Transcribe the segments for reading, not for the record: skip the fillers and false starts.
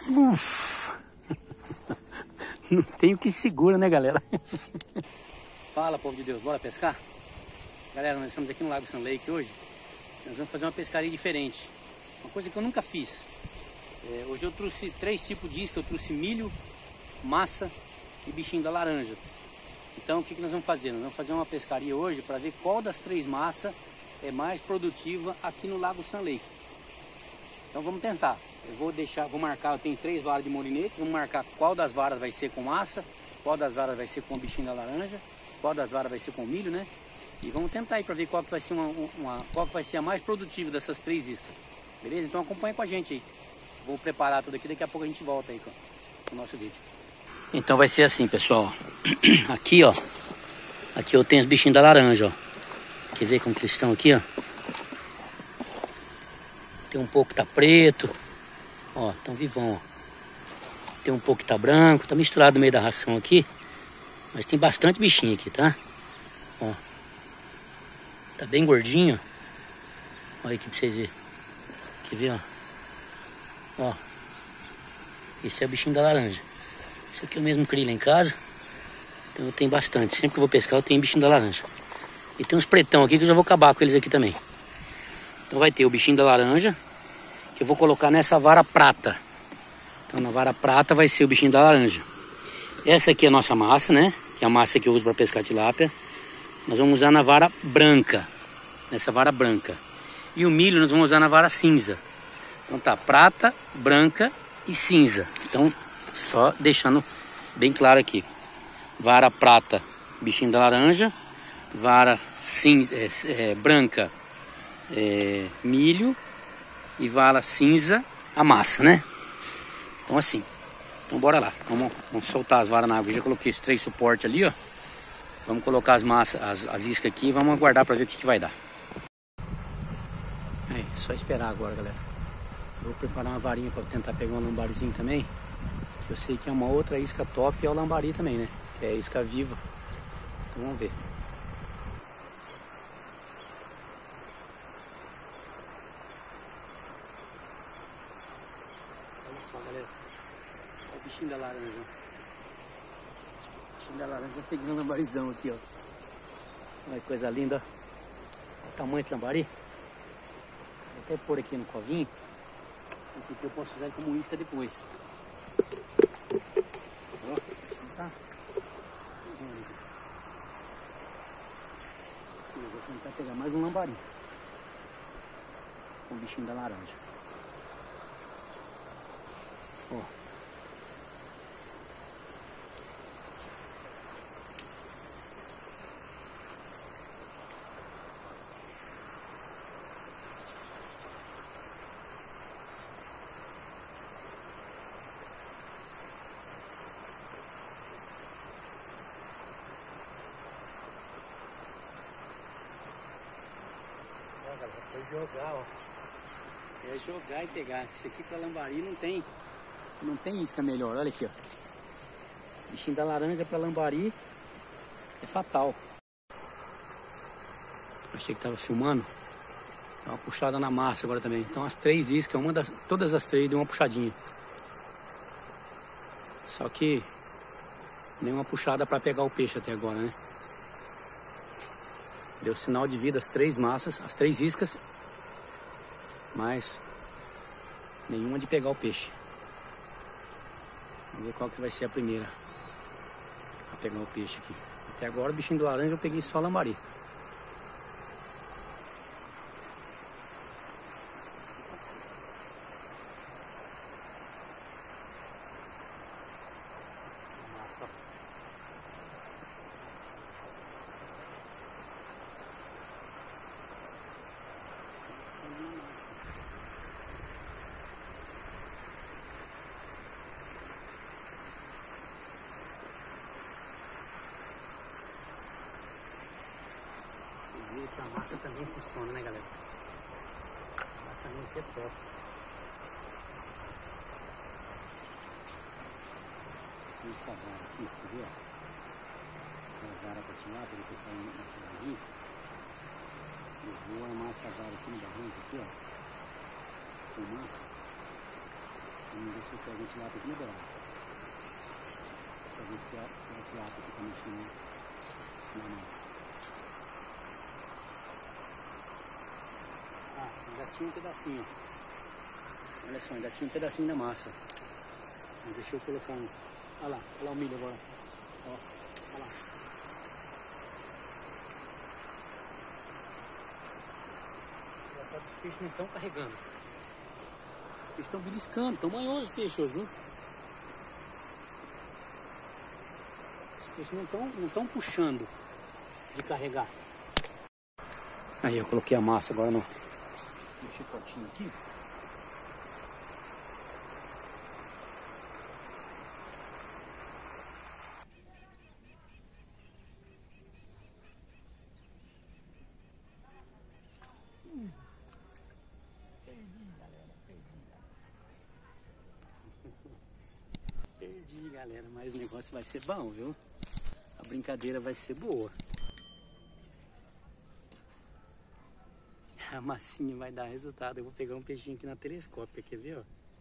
Uf. Não tem o que segura, né, galera? Fala, povo de Deus, bora pescar? Galera, nós estamos aqui no Lago Sun Lake hoje. Nós vamos fazer uma pescaria diferente. Uma coisa que eu nunca fiz. Hoje eu trouxe 3 tipos de isca. Eu trouxe milho, massa e bichinho da laranja. Então o que nós vamos fazer? Nós vamos fazer uma pescaria hoje para ver qual das 3 massas é mais produtiva aqui no Lago Sun Lake. Então vamos tentar. Vou marcar, eu tenho 3 varas de molinete. Vamos marcar qual das varas vai ser com massa, qual das varas vai ser com o bichinho da laranja, qual das varas vai ser com milho, né? E vamos tentar aí para ver qual que vai ser qual que vai ser a mais produtiva dessas 3 iscas. Beleza? Então acompanha com a gente aí. Vou preparar tudo aqui, daqui a pouco a gente volta aí com o nosso vídeo. Então vai ser assim, pessoal. Aqui, ó. Aqui eu tenho os bichinhos da laranja, ó. Quer ver como que eles estão aqui, ó? Tem um pouco que tá preto. Ó, tão vivão, ó. Tem um pouco que tá branco. Tá misturado no meio da ração aqui. Mas tem bastante bichinho aqui, tá? Ó. Tá bem gordinho. Olha aqui pra vocês verem. Quer ver, ó? Ó. Esse é o bichinho da laranja. Esse aqui eu mesmo crio lá em casa. Então eu tenho bastante. Sempre que eu vou pescar eu tenho bichinho da laranja. E tem uns pretão aqui que eu já vou acabar com eles aqui também. Então vai ter o bichinho da laranja, que eu vou colocar nessa vara prata. Então na vara prata vai ser o bichinho da laranja. Essa aqui é a nossa massa, né? Que é a massa que eu uso para pescar tilápia. Nós vamos usar na vara branca. Nessa vara branca. E o milho nós vamos usar na vara cinza. Então tá, prata, branca e cinza. Então só deixando bem claro aqui. Vara prata, bichinho da laranja. Vara cinza, branca, milho. E vara cinza, a massa, né? Então assim. Então bora lá. Vamos soltar as varas na água. Eu já coloquei esses 3 suportes ali, ó. Vamos colocar as massas, as iscas aqui e vamos aguardar para ver o que vai dar. É só esperar agora, galera. Vou preparar uma varinha para tentar pegar um lambarizinho também. Eu sei que é uma outra isca top, é o lambari também, né? Que é a isca viva. Então vamos ver. Olha só, galera. Olha o bichinho da laranja. O bichinho da laranja pegando um lambarizão aqui, ó. Olha que coisa linda. Olha o tamanho desse lambari. Vou até pôr aqui no covinho. Esse aqui eu posso usar como isca depois. Ó, tá? Eu vou tentar pegar mais um lambari. Com o bichinho da laranja. Ó. Foi jogar, ó. É jogar e pegar. Isso aqui pra lambari não tem isca melhor. Olha aqui, ó. Bichinho da laranja pra lambari é fatal. Achei que tava filmando. Dá uma puxada na massa agora também. Então as 3 iscas, todas as 3 deu uma puxadinha. Só que nenhuma puxada pra pegar o peixe até agora, né? Deu sinal de vida as 3 massas, as 3 iscas. Mas nenhuma de pegar o peixe. Vamos ver qual que vai ser a primeira a pegar o peixe aqui. Até agora o bichinho do laranja eu peguei só lambari. Que a massa também funciona, né, galera? A massa também aqui é top. Vamos salvar aqui, quer ver? A vara pra tirar, para depois sair no barrinho. Eu vou armar essa vara aqui no barranco, aqui, ó. Com massa. Vamos ver se eu pego a tilápia aqui na beirada. Pra ver se a tilápia que tá mexendo na massa. Ah, ainda tinha um pedacinho. Olha só, ainda tinha um pedacinho na massa. Mas deixa eu colocar um. Olha lá o milho agora. Ó, olha lá. Engraçado que os peixes não estão carregando. Os peixes estão beliscando, estão manhosos os peixes hoje, viu? Os peixes não estão puxando de carregar. Aí eu coloquei a massa agora no chicotinho aqui. Perdi, galera, mas o negócio vai ser bom, viu? A brincadeira vai ser boa. A massinha vai dar resultado. Eu vou pegar um peixinho aqui na telescópia, quer ver, ó?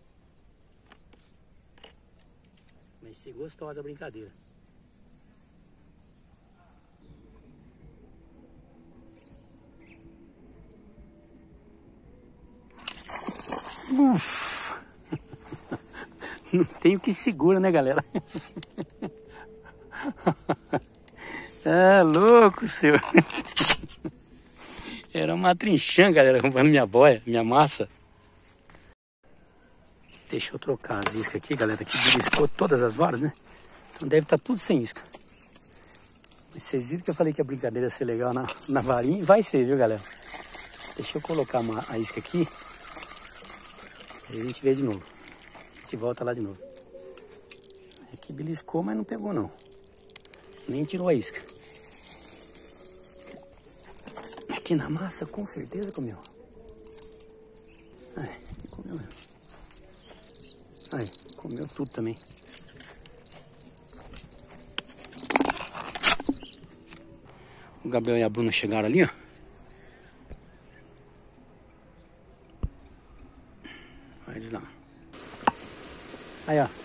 Vai ser gostosa a brincadeira. Ufa! Não tem o que segura, né, galera? É louco, seu. Era uma trinchã, galera, roubando minha boia, minha massa. Deixa eu trocar as iscas aqui, galera, que beliscou todas as varas, né? Então deve estar tudo sem isca. Mas vocês viram que eu falei que a brincadeira ia ser legal na varinha? Vai ser, viu, galera? Deixa eu colocar a isca aqui. Aí a gente vê de novo. A gente volta lá de novo. Aqui beliscou, mas não pegou, não. Nem tirou a isca. Aqui na massa, com certeza comeu. Ai, comeu mesmo. Ai, comeu tudo também. O Gabriel e a Bruna chegaram ali, ó. Olha eles lá. Aí, ó.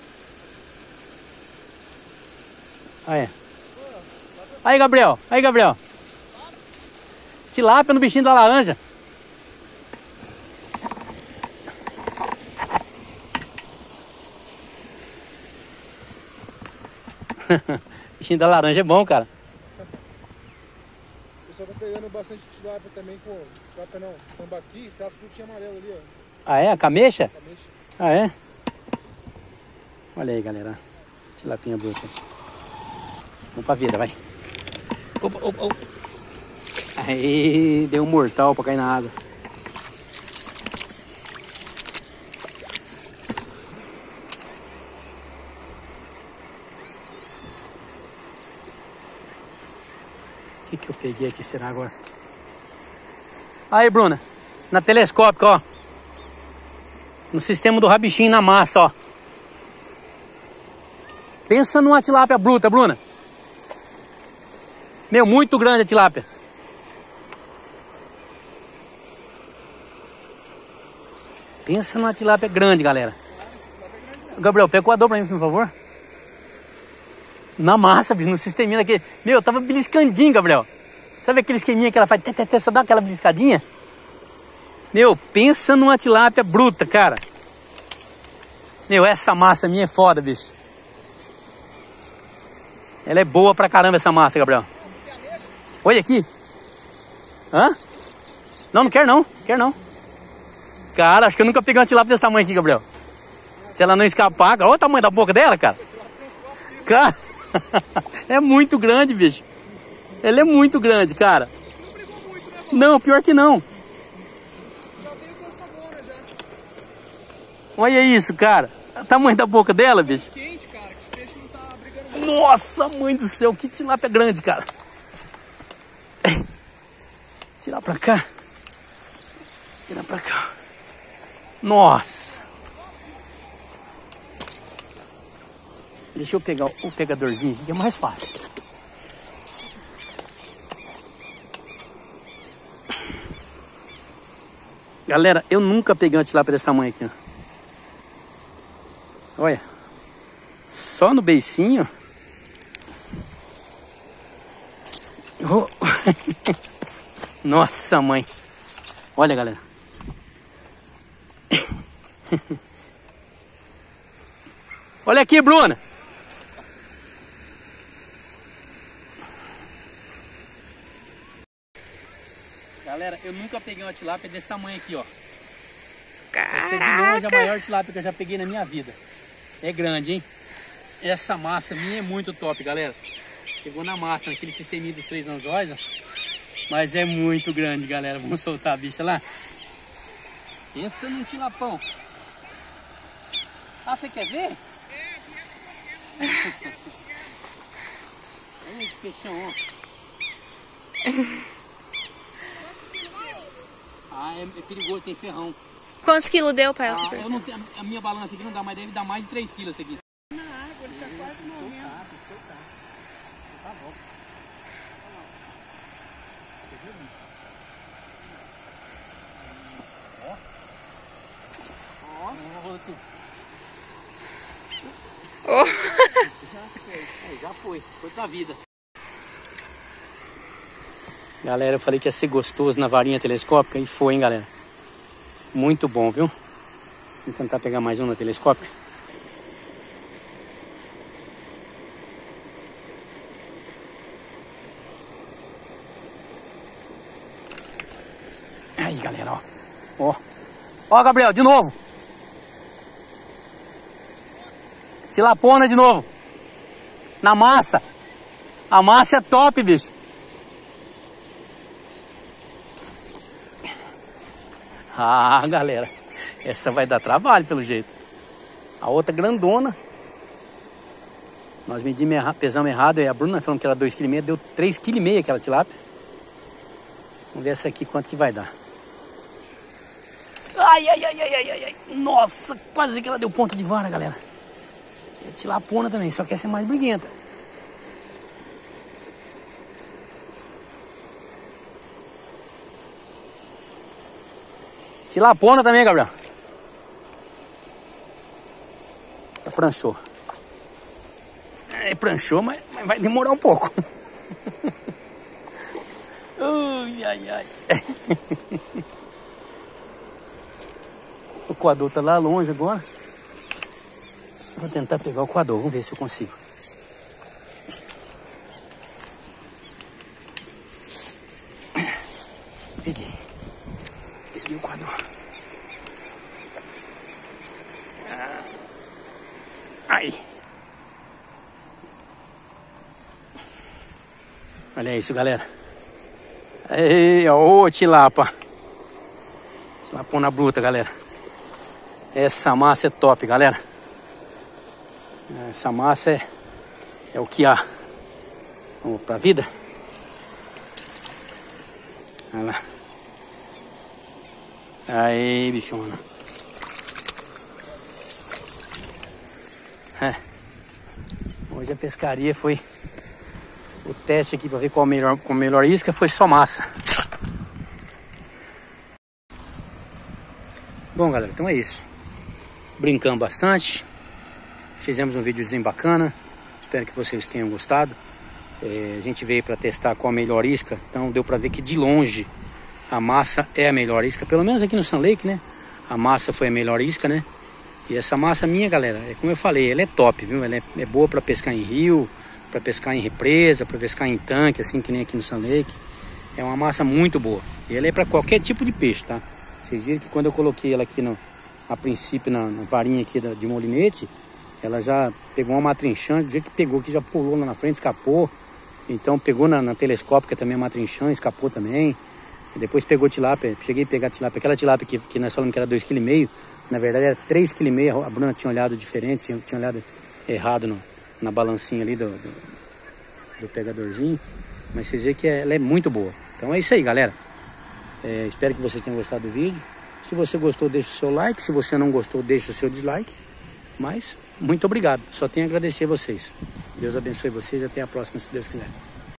Aí. Aí, Gabriel. Aí, Gabriel. Tilápia no bichinho da laranja. Bichinho da laranja é bom, cara. Eu só tô pegando bastante tilápia também com... Tilápia não, tambaqui, aquelas frutinhas amarelas ali, ó. Ah, é? A cameixa? Cameixa. Ah, é? Olha aí, galera. Tilapinha bruta. Vamos pra vida, vai. Opa, opa, opa. Aí, deu um mortal pra cair na água. O que eu peguei aqui, será agora? Aí, Bruna. Na telescópica, ó. No sistema do rabichinho na massa, ó. Pensa numa tilápia bruta, Bruna. Meu, muito grande a tilápia. Pensa numa tilápia grande, galera. Gabriel, pega o coador pra mim, por favor. Na massa, bicho, no sisteminha aqui. Meu, tava beliscandinho, Gabriel. Sabe aquele esqueminha que ela faz? Só dá aquela beliscadinha? Meu, pensa numa tilápia bruta, cara. Meu, essa massa minha é foda, bicho. Ela é boa pra caramba, essa massa, Gabriel. Olha aqui. Hã? Não, não quero não. Quero não. Cara, acho que eu nunca peguei uma tilápia desse tamanho aqui, Gabriel. Se ela não escapar, olha o tamanho da boca dela, cara. Cara, é muito grande, bicho. Ela é muito grande, cara. Não brigou muito, né, Não, pior que não. Já veio com essa bola, já. Olha isso, cara. O tamanho da boca dela, bicho. Quente, cara, que os peixes não tá brigando muito. Nossa, mãe do céu, que tilápia grande, cara. Tirar pra cá. Tirar pra cá. Nossa. Deixa eu pegar o pegadorzinho aqui, que é mais fácil. Galera, eu nunca peguei uma tilápia desse tamanho aqui, ó. Olha. Só no beicinho. Oh. Nossa, mãe. Olha, galera. Olha aqui, Bruna. Galera, eu nunca peguei uma tilápia desse tamanho aqui, ó. Essa é de longe a maior tilápia que eu já peguei na minha vida. É grande, hein? Essa massa minha é muito top, galera. Pegou na massa, naquele sisteminha dos 3 anzóis, ó. Mas é muito grande, galera. Vamos soltar a bicha lá. Pensa num tilapão. Ah, você quer ver? Olha esse peixão, ó. Ah, é perigoso, tem ferrão. Quantos quilos deu pra ela? Eu não tenho, a minha balança aqui não dá, mas deve dar mais de 3 quilos isso aqui. Na água, ele tá quase morrendo. Tá bom. Oh. Já foi pra vida. Galera, eu falei que ia ser gostoso na varinha telescópica e foi, hein, galera. Muito bom, viu? Vou tentar pegar mais um na telescópica. Aí, galera, ó. Ó. Ó, Gabriel, de novo. Tilapona de novo. Na massa. A massa é top, bicho. Ah, galera. Essa vai dar trabalho, pelo jeito. A outra grandona. Nós medimos errado, pesamos errado. E a Bruna falando que era 2,5 kg. Deu 3,5 kg aquela tilápia. Vamos ver essa aqui quanto que vai dar. Ai, ai, ai, ai, ai, ai. Nossa, quase que ela deu ponta de vara, galera. É tilapona também, só que essa é mais briguenta. Tilapona também, Gabriel. Já pranchou. É, pranchou, mas vai demorar um pouco. Ui, ai, ai. O coador tá lá longe agora. Vou tentar pegar o coador, vamos ver se eu consigo. Peguei o coador. Aí. Olha isso, galera. Ei, ô tilapa. Tilapona bruta, galera. Essa massa é top, galera. Essa massa é o que há. Vamos pra vida. Olha lá. Aí, bichona. Hoje a pescaria foi o teste aqui para ver qual a melhor isca, foi só massa. Bom, galera, então é isso. Brincamos bastante. Fizemos um videozinho bacana. Espero que vocês tenham gostado. A gente veio para testar qual a melhor isca. Então deu para ver que de longe a massa é a melhor isca. Pelo menos aqui no Sun Lake, né? A massa foi a melhor isca, né? E essa massa minha, galera, é como eu falei, ela é top, viu? Ela é boa para pescar em rio, para pescar em represa, para pescar em tanque, assim que nem aqui no Sun Lake. É uma massa muito boa. E ela é para qualquer tipo de peixe, tá? Vocês viram que quando eu coloquei ela aqui a princípio na varinha aqui de molinete, ela já pegou uma matrinchã, do jeito que pegou, que já pulou lá na frente, escapou. Então pegou na telescópica também a matrinchã, escapou também. E depois pegou tilápia, cheguei a pegar tilápia. Aquela tilápia que nós falamos que era 2,5 kg, na verdade era 3,5 kg. A Bruna tinha olhado diferente, tinha olhado errado na balancinha ali do pegadorzinho. Mas vocês veem que ela é muito boa. Então é isso aí, galera. Espero que vocês tenham gostado do vídeo. Se você gostou, deixa o seu like. Se você não gostou, deixa o seu dislike. Mas muito obrigado. Só tenho a agradecer a vocês. Deus abençoe vocês e até a próxima, se Deus quiser.